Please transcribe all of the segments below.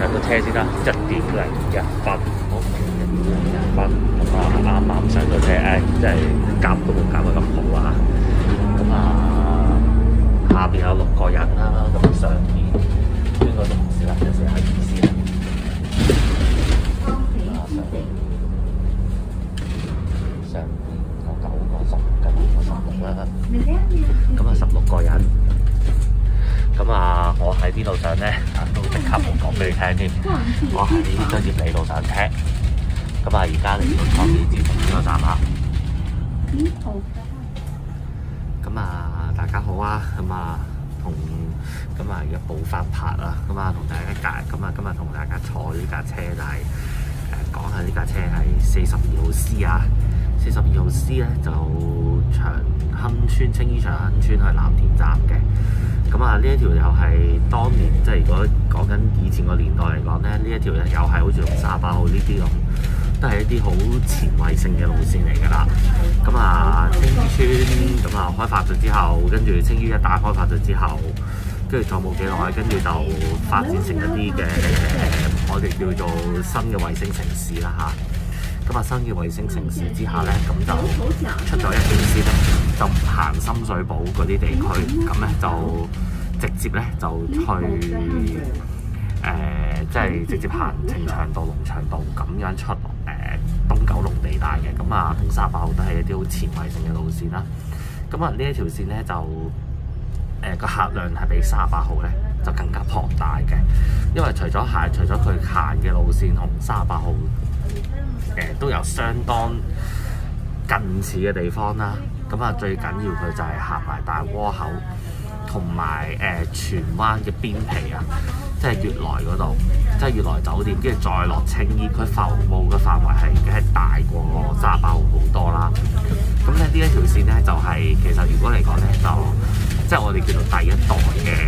上個車先啦，1:01，好1:01，咁啊啱啱上咗車，即係夾都冇夾得咁好啊！咁啊下邊有6個人啦，咁上邊邊個同事啦，就是阿醫師啦。上邊有9個、10跟住16啦，咁啊16個人。咁啊，我喺邊度上咧？都即刻冇講俾你聽添。我喺商業里度上車。咁啊，而家嚟到創意節呢個站啦。咁啊，大家好啊！咁啊，一部翻拍啊！咁啊，同大家今日同大家坐呢架車就係講下呢架車係42號 C 啊。42號 C 咧就長亨村青衣長亨村去藍田站嘅。咁啊，呢一條又係當年即係如果講緊以前個年代嚟講咧，呢一條又係好似用38號呢啲咁，都係一啲好前衛性嘅路線嚟㗎啦。咁啊，青衣村咁啊開發咗之後，跟住青衣一帶開發咗之後，跟住再冇幾耐，跟住就發展成一啲嘅我哋叫做新嘅衛星城市啦嚇。咁啊，新嘅衛星城市之下咧，咁就出咗一條線咧，就唔行深水埗嗰啲地區，咁咧就直接咧就去即係直接行呈祥道、龍翔道咁樣出東九龍地帶嘅。咁啊，同38號都係一啲好前衛性嘅路線啦。咁啊，呢一條線咧就個客量係比38號咧就更加龐大嘅，因為除咗佢行嘅路線同38號都有相當近似嘅地方啦。咁啊，最緊要佢就係行埋大窩口同埋荃灣嘅邊皮啊，即係悅來嗰度，即係悅來酒店，跟住再落青衣，佢服務嘅範圍係大過38號好多啦。咁咧呢一條線咧就係、其實如果嚟講咧就即係我哋叫做第一代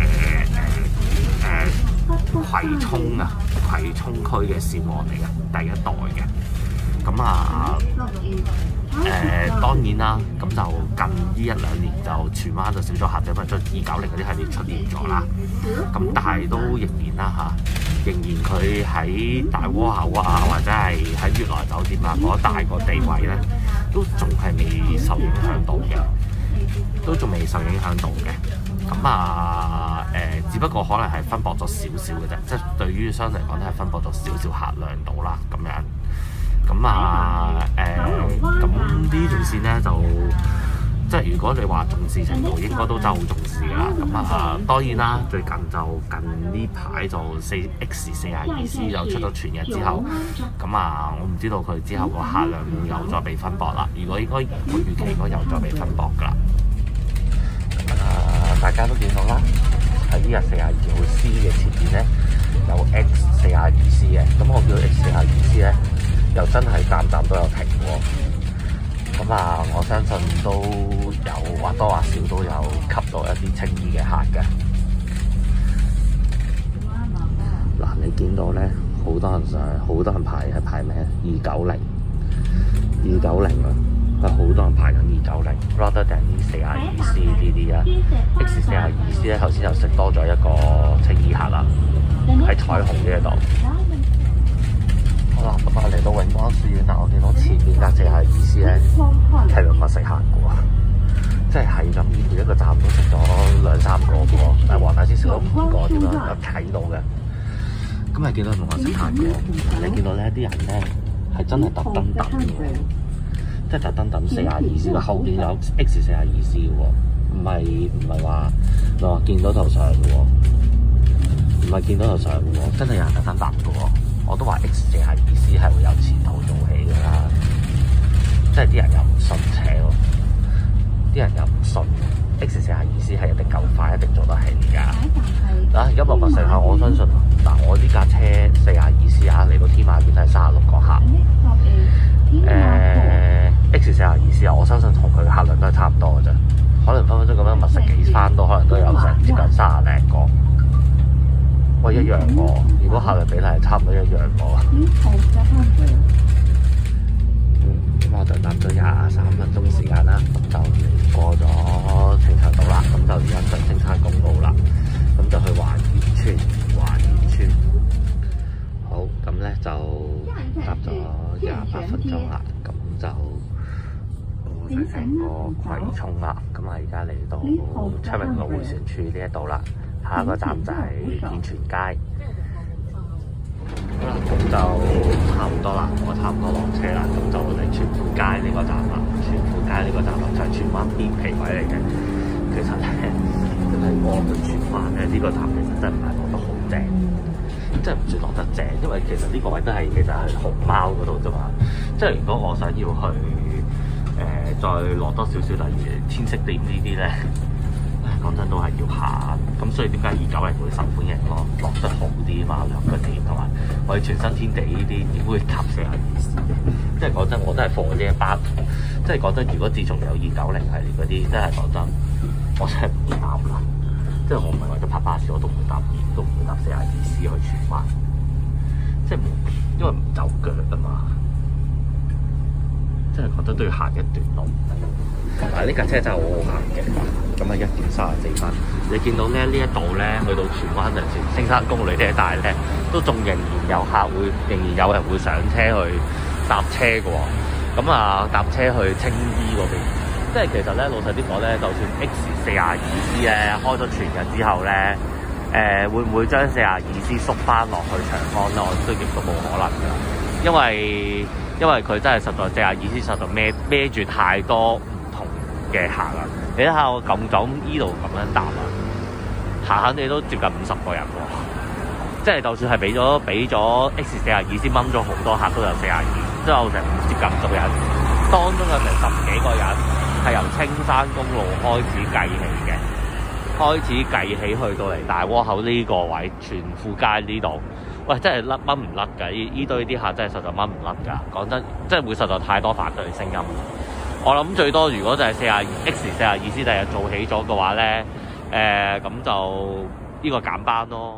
嘅葵涌啊，葵涌區嘅線網嚟嘅，第一代嘅。咁啊當然啦，咁就近呢1-2年就荃灣就少咗客仔，因為290嗰啲系列出現咗啦。咁但係都仍然啦仍然佢喺大窩口啊，或者係喺悅來酒店啊嗰大個地位咧，都仲係未受影響到嘅，咁啊只不過可能係分薄咗少少嘅啫，即係對於商嚟講咧係分薄咗少少客量到啦咁樣。咁啊咁呢條線咧就即係如果你話重視程度，應該都真係好重視㗎啦。咁啊當然啦，最近呢排就X42C 就出咗全日之後，咁啊我唔知道佢之後個客量會又再被分薄啦。如果應該個預期應該又再被分薄㗎啦。大家都見到啦，喺呢日42號 C 嘅前邊咧有 X42C 嘅，咁我叫 X42C 咧又真係站都有停喎。咁啊，我相信都有或多或少都有吸到一啲青衣嘅客嘅。嗱，你見到咧好多人上，好多人排咩？290啊！好多人排緊290，rather than 42C 呢啲啊 ，X42C 咧頭先又食多咗一個青衣客啦，喺彩虹呢一度。好啦，咁啊嚟到永光書院啦，我見到前面架42C咧係兩個食客嘅喎，即係咁每一個站都食咗2-3個嘅喎，但係黃大仙食咗5個點樣有睇到嘅。咁你見到同我食客嘅，你見到呢啲人咧係真係特登等嘅。即係特登等42C，個後邊有 X42C 嘅喎，唔係話見到就上嘅喎，唔係見到就上嘅喎，真係有人特登等嘅喎。我都話 X42C 係會有前途做起㗎啦，即係啲人又唔信邪喎，啲人又唔信 X42C 係一定夠快，一定做得起㗎。嗱，100個乘客，我相信我呢架車42C嚟到天馬苑係36個客。X42C 我相信同佢客量都係差唔多嘅啫，可能分鐘咁樣密實幾番都可能都有成接近30零個。喂，一樣喎，如果客量比例係差唔多一樣喎。咁我就等咗23分鐘時間啦，咁就過咗呈祥道啦，咁就而家上青山公路啦，咁就去環園村。 咗成個葵涌啦。咁啊，而家嚟到昌明路迴旋處呢一度啦。下一個站就係健全街。好啦，咁就差唔多啦，我差唔多落車啦。咁就嚟荃富街呢個站啦。荃富街呢個站就係荃灣邊皮位嚟嘅。其實咧，真係我去荃灣咧，呢個站其實真係唔係落得好正。即係唔算落得正，因為其實呢個位都係其實係熊貓嗰度啫嘛。即係如果我想要去再落多少少，例如天色店呢啲咧，講真都係要行。咁所以點解290會受歡迎咯？落得好啲嘛，兩個點同埋我哋全新天地呢啲點會搭42C嘅？即係講真，我都係貨呢一班。即係講真，如果自從有290系列嗰啲，真係講真，我真係唔會搭啦。即係我唔係為咗拍巴士，我都唔會搭42C 去荃灣，即係因為唔就腳啊嘛，即係覺得都要行一段路。同埋呢架車真係好好行嘅，咁啊1段34分。你見到咧呢一度咧，去到荃灣就算青山公路呢一帶咧，都仲仍然有人會上車去搭車嘅喎。咁啊搭車去青衣嗰邊。即係其實咧，老實啲講咧，就算 X42C 咧開咗全日之後咧，會唔會將42C 縮翻落去長安咧？我都亦都冇可能㗎，因為佢真係實在42C實在孭住太多唔同嘅客啦。你睇下我咁依度咁樣搭啊，行你都接近50個人喎。即係就算係俾咗 X42C 掹咗好多客，都有42，都有成接近50個人，當中有成10幾個人。係由青山公路開始計起去到嚟大窩口呢個位，荃富街呢度，喂，真係掹唔甩㗎！呢堆啲客真係實在掹唔甩㗎。講真，真係會實在太多反對聲音。我諗最多如果就係X42C 第日做起咗嘅話咧，咁就呢個減班咯。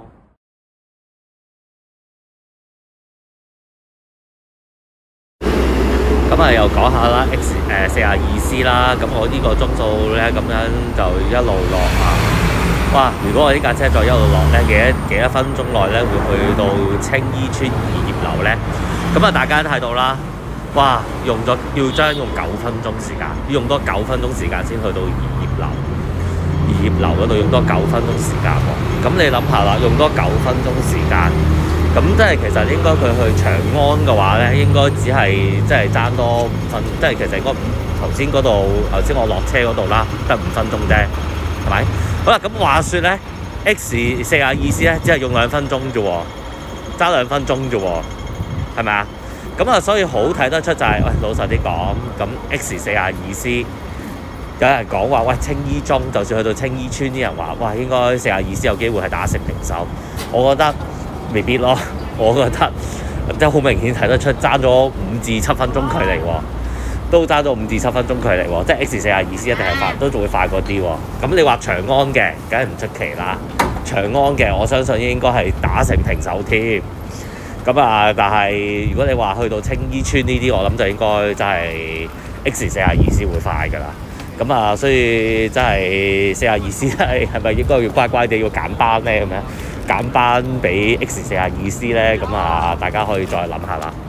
咁啊，又講下啦 X42C 啦，咁我呢個鐘數咧，咁樣就一路落啊！哇！如果我呢架車再一路落咧，幾多分鐘內咧會去到青衣邨二葉樓咧？咁啊，大家都睇到啦！哇，要將用9分鐘時間，要用多9分鐘時間先去到二葉樓。二葉樓嗰度用多9分鐘時間喎。咁你諗下啦，用多9分鐘時間。咁即係其實應該佢去長安嘅話咧，應該只係即係爭多5分，即係其實應該頭先我落車嗰度啦，得5分鐘啫，係咪？好啦，咁話說咧 ，X42C 咧只係用2分鐘啫喎，爭2分鐘啫喎，係咪啊？咁啊，所以好睇得出就係、喂，老實啲講，咁 X42C 有人講話，喂，青衣中就算去到青衣邨，啲人話，哇，應該42C 有機會係打成平手，我覺得。未必咯，我覺得即係好明顯睇得出爭咗5至7分鐘距離喎，都爭咗5至7分鐘距離喎，即係 X42C 一定係快，都仲會快過啲喎。咁你話長安嘅，梗係唔出奇啦。長安嘅，我相信應該係打成平手添。咁啊，但係如果你話去到青衣邨呢啲，我諗就應該真係 X42C 會快㗎啦。咁啊，所以真係42C 係咪應該要乖乖地要減班咧？咁樣減班俾 X42C 咧，咁啊，大家可以再諗下啦。